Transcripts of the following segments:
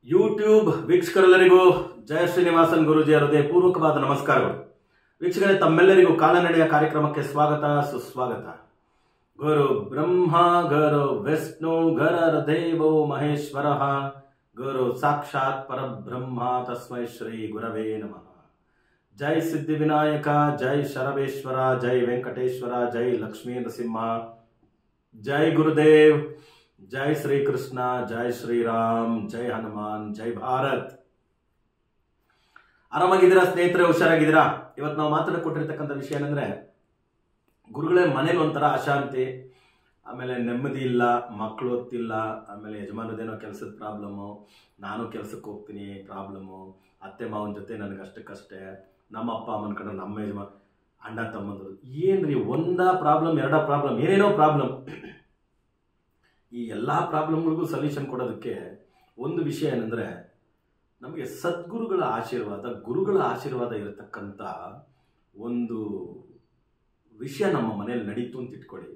YouTube ವೀಕ್ಷಕರೆಲ್ಲರಿಗೂ ಜಯ ಶ್ರೀನಿವಾಸನ್ ಗುರೂಜಿಯ ಹೃದಯಪೂರ್ವಕವಾದ ನಮಸ್ಕಾರಗಳು. ವೀಕ್ಷಕರೇ, ತಮ್ಮೆಲ್ಲರಿಗೂ ಕಾಲನಡೆಯ ಕಾರ್ಯಕ್ರಮಕ್ಕೆ ಸ್ವಾಗತ ಸುಸ್ವಾಗತ. ಗುರು ಬ್ರಹ್ಮ ಗುರು ವಿಷ್ಣು ಗುರರ್ ದೇವೋ ಮಹೇಶ್ವರ ಗುರು ಸಾಕ್ಷಾತ್ ಪರಬ್ರಹ್ಮ ತಸ್ಮೈ ಶ್ರೀ ಗುರವೇ ನಮಃ. ಜೈ ಸಿದ್ಧಿವಿನಾಯಕ, ಜೈ ಶರವೇಶ್ವರ, ಜೈ ವೆಂಕಟೇಶ್ವರ, ಜೈ ಲಕ್ಷ್ಮೀ ನರಸಿಂಹ, ಜೈ ಗುರುದೇವ್, ಜೈ ಶ್ರೀ ಕೃಷ್ಣ, ಜೈ ಶ್ರೀರಾಮ್, ಜೈ ಹನುಮಾನ್, ಜೈ ಭಾರತ್. ಆರಾಮಾಗಿದ್ದೀರಾ ಸ್ನೇಹಿತರೆ? ಹುಷಾರಾಗಿದ್ದೀರಾ? ಇವತ್ತು ನಾವು ಮಾತಾಡಿಕೊಟ್ಟಿರ್ತಕ್ಕಂಥ ವಿಷಯ ಏನಂದ್ರೆ, ಗುರುಗಳೇ ಮನೇಲಿ ಒಂಥರ ಅಶಾಂತಿ, ಆಮೇಲೆ ನೆಮ್ಮದಿ ಇಲ್ಲ, ಮಕ್ಕಳು ಓದ್ತಿಲ್ಲ, ಆಮೇಲೆ ಯಜಮಾನದೇನೋ ಕೆಲಸದ ಪ್ರಾಬ್ಲಮ್ಮು, ನಾನು ಕೆಲಸಕ್ಕೆ ಹೋಗ್ತೀನಿ ಪ್ರಾಬ್ಲಮ್ಮು, ಅತ್ತೆ ಮಾವನ ಜೊತೆ ನನಗೆ ಅಷ್ಟಕ್ಕಷ್ಟೇ, ನಮ್ಮ ಅಪ್ಪ ಅಮ್ಮನ ಕಡೆ ನಮ್ಮ ಯಜಮಾನ, ಅಣ್ಣ ತಮ್ಮಂದರು, ಏನ್ರಿ ಒಂದಾ ಪ್ರಾಬ್ಲಮ್ ಎರಡಾ ಪ್ರಾಬ್ಲಮ್, ಏನೇನೋ ಪ್ರಾಬ್ಲಮ್. ಈ ಎಲ್ಲ ಪ್ರಾಬ್ಲಮ್ಗಳಿಗೂ ಸೊಲ್ಯೂಷನ್ ಕೊಡೋದಕ್ಕೆ ಒಂದು ವಿಷಯ ಏನಂದ್ರೆ, ನಮಗೆ ಸದ್ಗುರುಗಳ ಆಶೀರ್ವಾದ, ಗುರುಗಳ ಆಶೀರ್ವಾದ ಇರತಕ್ಕಂಥ ಒಂದು ವಿಷಯ ನಮ್ಮ ಮನೆಯಲ್ಲಿ ನಡೀತು ಅಂತ ಇಟ್ಕೊಳ್ಳಿ,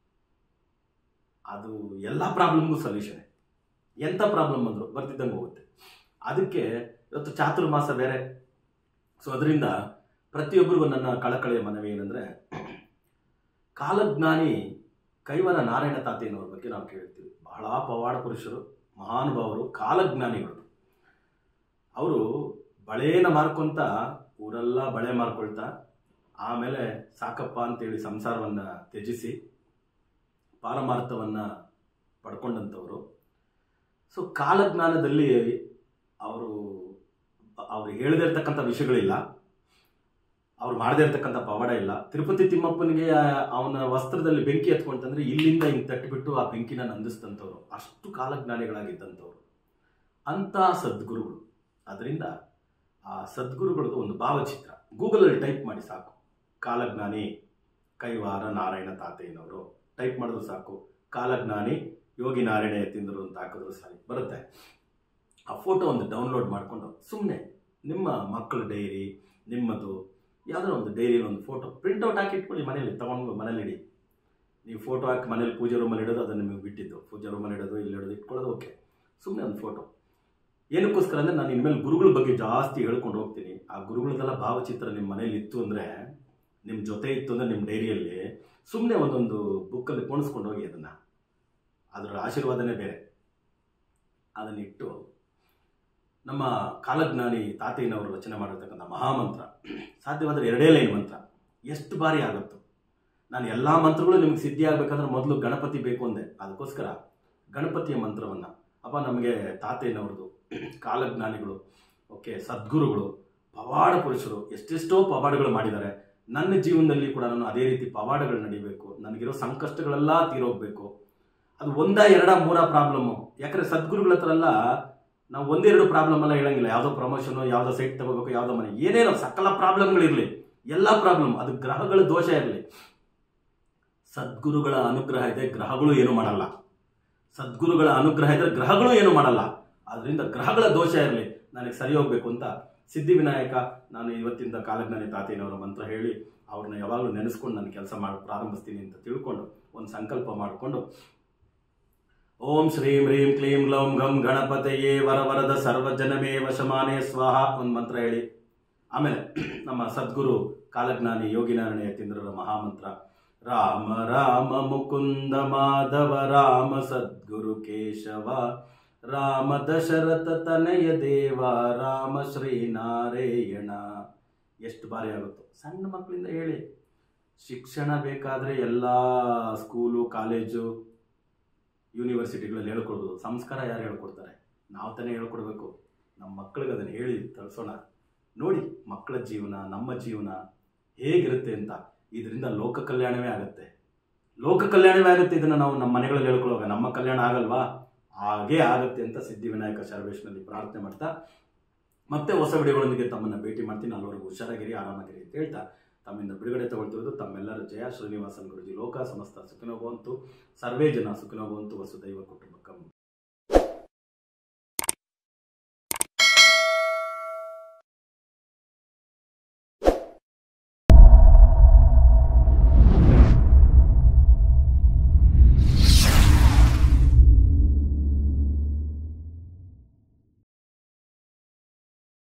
ಅದು ಎಲ್ಲ ಪ್ರಾಬ್ಲಮ್ಗೂ ಸೊಲ್ಯೂಷನ್. ಎಂಥ ಪ್ರಾಬ್ಲಮ್ ಅಂದ್ರು ಬರ್ತಿದ್ದಂಗೆ ಹೋಗುತ್ತೆ. ಅದಕ್ಕೆ ಇವತ್ತು ಚಾತುರ್ಮಾಸ ಬೇರೆ, ಸೊ ಅದರಿಂದ ಪ್ರತಿಯೊಬ್ಬರಿಗೂ ನನ್ನ ಕಳಕಳಿಯ ಮನವಿ ಏನಂದ್ರೆ, ಕಾಲಜ್ಞಾನಿ ಕೈವನ ನಾರಾಯಣ ತಾತಯ್ಯನವ್ರ ಬಗ್ಗೆ ನಾವು ಕೇಳ್ತೀವಿ. ಬಹಳ ಪವಾಡ ಪುರುಷರು, ಮಹಾನುಭಾವರು, ಕಾಲಜ್ಞಾನಿಗಳು. ಅವರು ಬಳೆನ ಮಾರ್ಕೊಂತ ಊರೆಲ್ಲ ಬಳೆ ಮಾರ್ಕೊಳ್ತಾ, ಆಮೇಲೆ ಸಾಕಪ್ಪ ಅಂತೇಳಿ ಸಂಸಾರವನ್ನ ತ್ಯಜಿಸಿ ಪಾರಮಾರ್ಥವನ್ನ ಪಡ್ಕೊಂಡಂಥವ್ರು. ಸೊ ಕಾಲಜ್ಞಾನದಲ್ಲಿ ಅವರು ಹೇಳದೇ ಇರ್ತಕ್ಕಂಥ ವಿಷಯಗಳಿಲ್ಲ, ಅವ್ರು ಮಾಡದೇ ಇರ್ತಕ್ಕಂಥ ಪವಾಡ ಇಲ್ಲ. ತಿರುಪತಿ ತಿಮ್ಮಪ್ಪನಿಗೆ ಅವನ ವಸ್ತ್ರದಲ್ಲಿ ಬೆಂಕಿ ಎತ್ಕೊಂತಂದ್ರೆ ಇಲ್ಲಿಂದ ಹಿಂಗೆ ತಟ್ಟಿಬಿಟ್ಟು ಆ ಬೆಂಕಿನ ನಂದಿಸ್ತಂಥವ್ರು. ಅಷ್ಟು ಕಾಲಜ್ಞಾನಿಗಳಾಗಿದ್ದಂಥವ್ರು ಅಂತ ಸದ್ಗುರುಗಳು. ಅದರಿಂದ ಆ ಸದ್ಗುರುಗಳದ್ದು ಒಂದು ಭಾವಚಿತ್ರ ಗೂಗಲಲ್ಲಿ ಟೈಪ್ ಮಾಡಿ ಸಾಕು, ಕಾಲಜ್ಞಾನಿ ಕೈವಾರ ನಾರಾಯಣ ತಾತಯ್ಯನವರು ಟೈಪ್ ಮಾಡಿದ್ರು ಸಾಕು, ಕಾಲಜ್ಞಾನಿ ಯೋಗಿ ನಾರಾಯಣ ಯತೀಂದ್ರರು ಅಂತ ಹಾಕಿದ್ರು ಸಾಕು ಬರುತ್ತೆ. ಆ ಫೋಟೋ ಒಂದು ಡೌನ್ಲೋಡ್ ಮಾಡಿಕೊಂಡು ಸುಮ್ಮನೆ ನಿಮ್ಮ ಮಕ್ಕಳ ಡೈರಿ, ನಿಮ್ಮದು ಯಾವುದೋ ಒಂದು ಡೈರಿಯಲ್ಲಿ ಒಂದು ಫೋಟೋ ಪ್ರಿಂಟ್ಔಟ್ ಹಾಕಿ ಇಟ್ಕೊಳ್ಳಿ, ಮನೇಲಿ ತಗೊಂಡು ಮನೇಲಿ ಇಡಿ. ನೀವು ಫೋಟೋ ಹಾಕಿ ಮನೇಲಿ ಪೂಜೆ ರೂಮಲ್ಲಿ ಇಡೋದು ಅದು ನಿಮಗೆ ಬಿಟ್ಟಿದ್ದು, ಪೂಜೆ ರೂಮಲ್ಲಿ ಇಡೋದು ಇಲ್ಲಿ ಇಡೋದು ಇಟ್ಕೊಳ್ಳೋದು ಓಕೆ. ಸುಮ್ಮನೆ ಒಂದು ಫೋಟೋ ಏನಕ್ಕೋಸ್ಕರ ಅಂದರೆ, ನಾನು ಇನ್ಮೇಲೆ ಗುರುಗಳ ಬಗ್ಗೆ ಜಾಸ್ತಿ ಹೇಳ್ಕೊಂಡು ಹೋಗ್ತೀನಿ. ಆ ಗುರುಗಳದೆಲ್ಲ ಭಾವಚಿತ್ರ ನಿಮ್ಮ ಮನೇಲಿ ಇತ್ತು ಅಂದರೆ, ನಿಮ್ಮ ಜೊತೆ ಇತ್ತು ಅಂದರೆ ನಿಮ್ಮ ಡೈರಿಯಲ್ಲಿ ಸುಮ್ಮನೆ ಒಂದೊಂದು ಬುಕ್ಕಲ್ಲಿ ಪೋಣಿಸ್ಕೊಂಡು ಹೋಗಿ ಅದನ್ನು, ಅದರ ಆಶೀರ್ವಾದನೇ ಬೇರೆ. ಅದನ್ನಿಟ್ಟು ನಮ್ಮ ಕಾಲಜ್ಞಾನಿ ತಾತಯ್ಯನವರು ರಚನೆ ಮಾಡಿರ್ತಕ್ಕಂಥ ಮಹಾಮಂತ್ರ, ಸಾಧ್ಯವಾದರೆ 2 ಲೈನ್ ಮಂತ್ರ, ಎಷ್ಟು ಬಾರಿ ಆಗುತ್ತೋ. ನಾನು ಎಲ್ಲ ಮಂತ್ರಗಳು ನಿಮ್ಗೆ ಸಿದ್ಧಿ ಆಗಬೇಕಂದ್ರೆ ಮೊದಲು ಗಣಪತಿ ಬೇಕು ಅಂದೆ. ಅದಕ್ಕೋಸ್ಕರ ಗಣಪತಿಯ ಮಂತ್ರವನ್ನು ಅಪ್ಪ ನಮಗೆ ತಾತಯ್ಯನವ್ರದ್ದು, ಕಾಲಜ್ಞಾನಿಗಳು, ಓಕೆ, ಸದ್ಗುರುಗಳು, ಪವಾಡ ಪುರುಷರು, ಎಷ್ಟೆಷ್ಟೋ ಪವಾಡಗಳು ಮಾಡಿದ್ದಾರೆ. ನನ್ನ ಜೀವನದಲ್ಲಿ ಕೂಡ ನಾನು ಅದೇ ರೀತಿ ಪವಾಡಗಳು ನಡೀಬೇಕು, ನನಗಿರೋ ಸಂಕಷ್ಟಗಳೆಲ್ಲ ತೀರೋಗ್ಬೇಕು. ಅದು 1, 2, 3 ಪ್ರಾಬ್ಲಮ್ಮು. ಯಾಕಂದರೆ ಸದ್ಗುರುಗಳ ಹತ್ರ ಎಲ್ಲ ನಾವು 1, 2 ಪ್ರಾಬ್ಲಮ್ ಎಲ್ಲ ಹೇಳಂಗಿಲ್ಲ. ಯಾವುದೋ ಪ್ರಮೋಷನು, ಯಾವುದೋ ಸೈಟ್ ತಗೋಬೇಕು, ಯಾವುದೋ ಮನೆ, ಏನೇನೋ ಸಕಲ ಪ್ರಾಬ್ಲಮ್ಗಳಿರಲಿ, ಎಲ್ಲ ಪ್ರಾಬ್ಲಮ್, ಅದು ಗ್ರಹಗಳ ದೋಷ ಇರಲಿ, ಸದ್ಗುರುಗಳ ಅನುಗ್ರಹ ಇದೆ, ಗ್ರಹಗಳು ಏನು ಮಾಡಲ್ಲ. ಸದ್ಗುರುಗಳ ಅನುಗ್ರಹ ಇದ್ರೆ ಗ್ರಹಗಳು ಏನು ಮಾಡಲ್ಲ. ಅದರಿಂದ ಗ್ರಹಗಳ ದೋಷ ಇರಲಿ, ನನಗೆ ಸರಿ ಹೋಗ್ಬೇಕು ಅಂತ ಸಿದ್ಧಿವಿನಾಯಕ ನಾನು ಇವತ್ತಿಂದ ಕಾಲಜ್ಞಾನಿ ತಾತಯ್ಯನವರ ಮಂತ್ರ ಹೇಳಿ ಅವ್ರನ್ನ ಯಾವಾಗಲೂ ನೆನೆಸ್ಕೊಂಡು ನಾನು ಕೆಲಸ ಮಾಡಿ ಪ್ರಾರಂಭಿಸ್ತೀನಿ ಅಂತ ತಿಳ್ಕೊಂಡು ಒಂದು ಸಂಕಲ್ಪ ಮಾಡಿಕೊಂಡು, ಓಂ ಶ್ರೀಂ ಹ್ರೀಂ ಕ್ಲೀಂ ಗ್ಲೌಂ ಗಂ ಗಣಪತಯೇ ವರವರದ ಸರ್ವಜನಮೇ ವಶಮಾನೇ ಸ್ವಾಹ ಒಂದು ಮಂತ್ರ ಹೇಳಿ, ಆಮೇಲೆ ನಮ್ಮ ಸದ್ಗುರು ಕಾಲಜ್ಞಾನಿ ಯೋಗಿನಾರಾಯಣ ಯತೀಂದ್ರರ ಮಹಾಮಂತ್ರ, ರಾಮ ರಾಮ ಮುಕುಂದ ಮಾಧವ ರಾಮ ಸದ್ಗುರು ಕೇಶವ ರಾಮ ದಶರಥ ತನಯ ದೇವ ರಾಮ ಶ್ರೀನಾರಾಯಣ. ಎಷ್ಟು ಬಾರಿ ಆಗುತ್ತೋ. ಸಣ್ಣ ಮಕ್ಕಳಿಂದ ಹೇಳಿ. ಶಿಕ್ಷಣ ಬೇಕಾದರೆ ಎಲ್ಲ ಸ್ಕೂಲು, ಕಾಲೇಜು, ಯೂನಿವರ್ಸಿಟಿಗಳಲ್ಲಿ ಹೇಳ್ಕೊಡ್ಬೋದು. ಸಂಸ್ಕಾರ ಯಾರು ಹೇಳ್ಕೊಡ್ತಾರೆ? ನಾವು ತಾನೇ ಹೇಳ್ಕೊಡ್ಬೇಕು. ನಮ್ಮ ಮಕ್ಕಳಿಗೆ ಅದನ್ನು ಹೇಳಿ ತಳಿಸೋಣ. ನೋಡಿ ಮಕ್ಕಳ ಜೀವನ, ನಮ್ಮ ಜೀವನ ಹೇಗಿರುತ್ತೆ ಅಂತ. ಇದರಿಂದ ಲೋಕ ಕಲ್ಯಾಣವೇ ಆಗುತ್ತೆ, ಲೋಕ ಕಲ್ಯಾಣವೇ ಆಗುತ್ತೆ. ಇದನ್ನು ನಾವು ನಮ್ಮ ಮನೆಗಳಲ್ಲಿ ಹೇಳ್ಕೊಳ್ಳುವಾಗ ನಮ್ಮ ಕಲ್ಯಾಣ ಆಗಲ್ವಾ? ಹಾಗೇ ಆಗುತ್ತೆ ಅಂತ ಸಿದ್ಧಿವಿನಾಯಕ ಶರವೇಶ್ನಲ್ಲಿ ಪ್ರಾರ್ಥನೆ ಮಾಡ್ತಾ ಮತ್ತೆ ಹೊಸ ವಿಡಿಯೋಗಳೊಂದಿಗೆ ತಮ್ಮನ್ನು ಭೇಟಿ ಮಾಡ್ತೀನಿ. ಅಲ್ಲಿವರೆಗೂ ಹುಷಾರಾಗಿರಿ, ಆರಾಮಾಗಿರಿ ಅಂತ ಹೇಳ್ತಾ ತಮ್ಮಿಂದ ಬಿಡುಗಡೆ ತಗೊಳ್ತಿರೋದು ತಮ್ಮೆಲ್ಲರ ಜಯ ಶ್ರೀನಿವಾಸನ್ ಗುರೂಜಿ. ಲೋಕ ಸಮಸ್ತ ಸುಖಿನೋ ಭವಂತು, ಸರ್ವೇ ಜನ ಸುಖಿನೋ ಭವಂತು, ವಸುದೈವ ಕುಟುಂಬ.